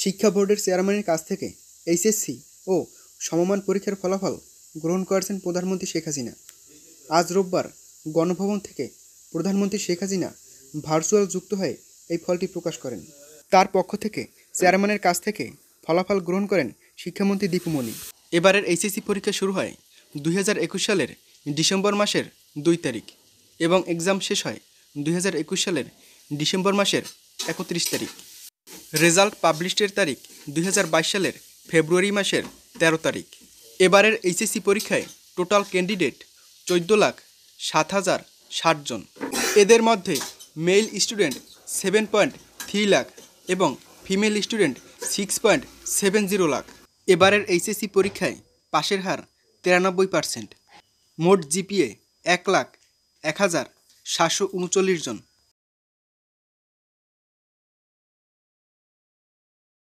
শিক্ষা বোর্ডের চেয়ারম্যানের কাছ থেকে এইচএসসি ও সমমান পরীক্ষার ফলাফল গ্রহণ করেছেন প্রধানমন্ত্রী শেখ হাসিনা। আজ রোববার গণভবন থেকে প্রধানমন্ত্রী শেখ হাসিনা ভার্চুয়াল যুক্ত হয়ে এই ফলটি প্রকাশ করেন। তার পক্ষ থেকে চেয়ারম্যানের কাছ থেকে ফলাফল গ্রহণ করেন শিক্ষামন্ত্রী দীপু মনি। এবারের এইচএসসি পরীক্ষা শুরু হয় 2021 সালের ডিসেম্বর মাসের 2 তারিখ এবং এক্সাম শেষ হয় 2021 সালের ডিসেম্বর মাসের 31 তারিখ। রেজাল্ট পাবলিশের তারিখ 2022 সালের ফেব্রুয়ারি মাসের 13 তারিখ। এবারের এইচএসসি পরীক্ষায় টোটাল ক্যান্ডিডেট 14,07,060 জন। এদের মধ্যে মেল স্টুডেন্ট 7.3 লাখ এবং ফিমেল স্টুডেন্ট 6.70 লাখ। এবারের এইচএসসি পরীক্ষায় পাশের হার 93%। মোট জিপিএ 1,01,739 জন।